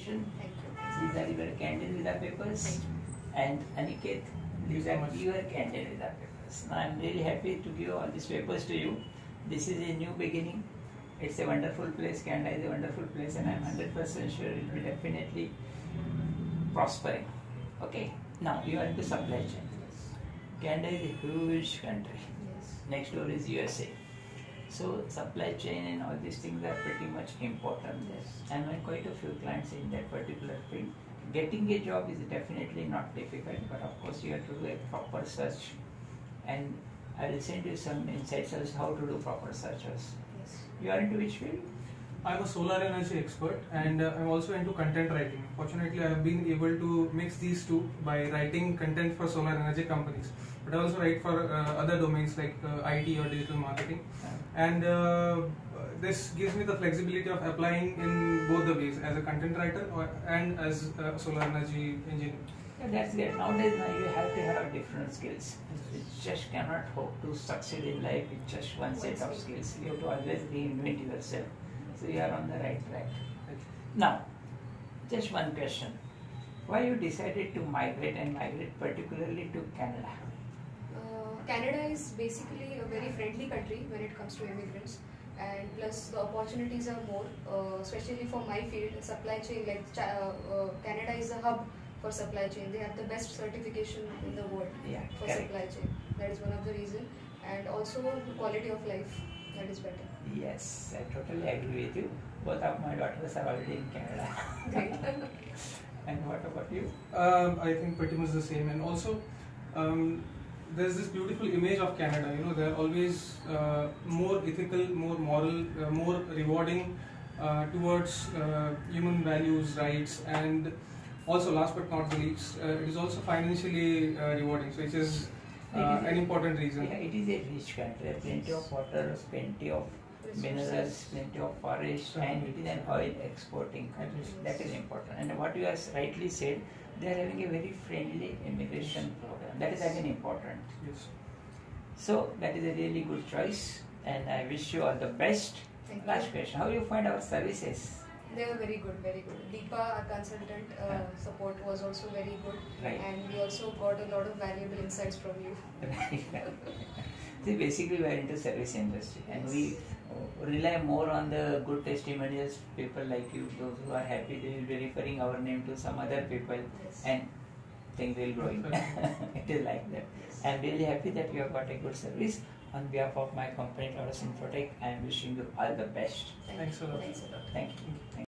congratulations. Thank you. These are your candid with the papers. And Aniket, these are your candid with the papers. Now I am really happy to give all these papers to you. This is a new beginning. It's a wonderful place. Canada is a wonderful place, and I am 100% sure it will definitely prospering. Okay. Now you are into supply chain. Canada is a huge country. Yes. Next door is USA. So supply chain and all these things are pretty much important there. And I have quite a few clients in that particular field. Getting a job is definitely not difficult, but of course you have to do a proper search. And I will send you some insights as how to do proper searches. Yes. You are into which field? I'm a solar energy expert, and I'm also into content writing. Fortunately, I have been able to mix these two by writing content for solar energy companies. But I also write for other domains like IT or digital marketing. And this gives me the flexibility of applying in both the ways, as a content writer and as a solar energy engineer. Yeah, that's great. Nowadays you have to have different skills. You just cannot hope to succeed in life with just one set of skills. You have to always reinvent yourself. So you are on the right track. Now, just one question. Why you decided to migrate and migrate particularly to Canada? Canada is basically a very friendly country when it comes to immigrants, and plus the opportunities are more, especially for my field, supply chain. Like Canada is a hub for supply chain. They have the best certification in the world for supply chain. That is one of the reasons, and also the quality of life, that is better. Yes, I totally agree with you. Both of my daughters are already in Canada. Great. And what about you? I think pretty much the same. And also, there's this beautiful image of Canada. You know, they're always more ethical, more moral, more rewarding towards human values, rights, and also, last but not the least, it is also financially rewarding. So, it is an important reason. Yeah, it is a rich country. Plenty of water, plenty of minerals, plenty of forest, and it is an oil exporting country. That is important. And what you have rightly said, they are having a very friendly immigration program. That is again important. Yes. So that is a really good choice, and I wish you all the best. Thank Last you. question: how you find our services? They were very good, very good. Deepa, our consultant support was also very good, Right. and we also got a lot of valuable insights from you. See, basically we are into service industry, and we rely more on the good testimonials, people like you, those who are happy, they will be referring our name to some other people, and things will grow. It is like that. I am really happy that you have got a good service. On behalf of my company, Taurus Infotech, I am wishing you all the best. Thanks a lot. Thanks a lot. Thank you.